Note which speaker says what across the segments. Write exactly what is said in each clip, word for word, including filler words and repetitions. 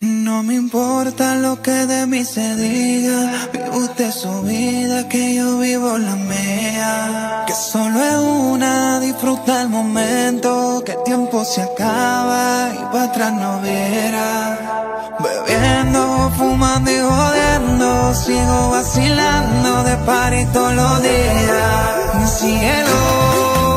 Speaker 1: No me importa lo que de mí se diga, vive usted su vida, que yo vivo la mía. Que solo es una, disfruta el momento, que el tiempo se acaba y para atrás no viera. Bebiendo, fumando y jodiendo, sigo vacilando de party todos los días. Mi cielo.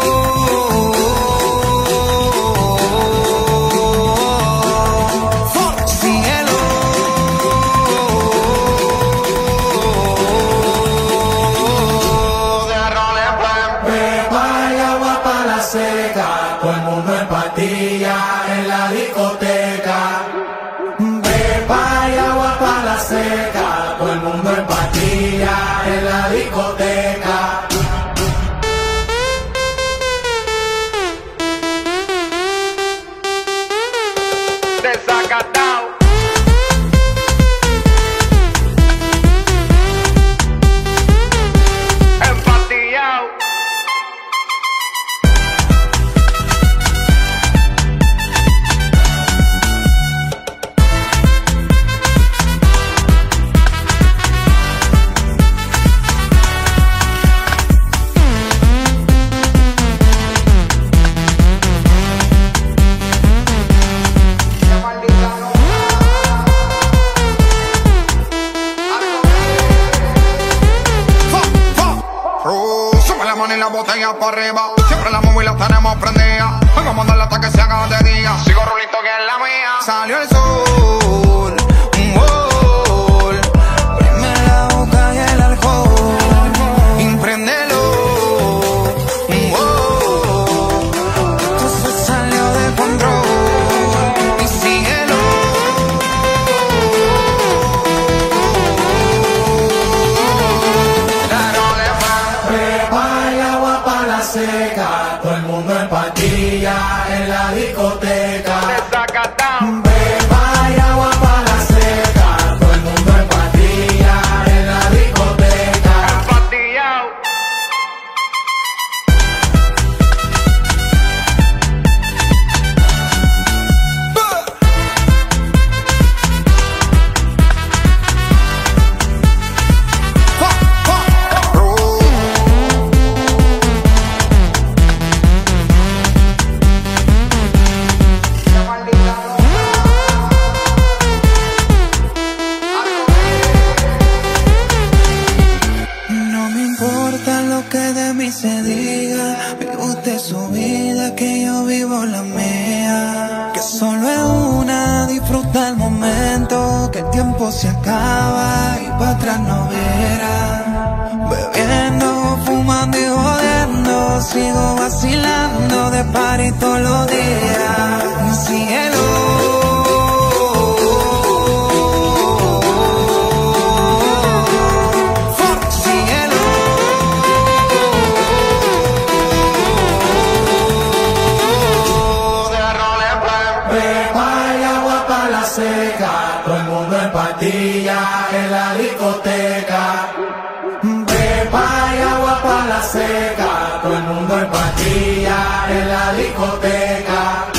Speaker 2: Todo el mundo en patilla en la discoteca. Pepa y agua pa' la seca. Todo el mundo en patilla en la discoteca.
Speaker 3: Desacatao. Empatillao.
Speaker 4: Y la botella para arriba, siempre las móviles las tenemos prendidas. Vengo a mandarle hasta que se haga de día. Sigo rulito que es la mía. Salió el sol, un gol. Prime la boca y el alcohol. Impréndelo, un gol. Esto se salió de control. Y síguelo.
Speaker 2: Seca, todo el mundo en patilla en la discoteca.
Speaker 3: Desacatao.
Speaker 2: Pepa y agua pa' la seca, todo el mundo en patilla en la discoteca.
Speaker 3: Empatillao.
Speaker 1: Que de mí se diga, vive usted su vida, que yo vivo la mía. Que solo es una, disfruta el momento, que el tiempo se acaba y para atrás no viera. Bebiendo, fumando y jodiendo, sigo vacilando de party todos los días. Mi cielo.
Speaker 2: Seca, todo el mundo en patilla en la discoteca. Pepa y agua pa' la seca, todo el mundo en patilla en la discoteca.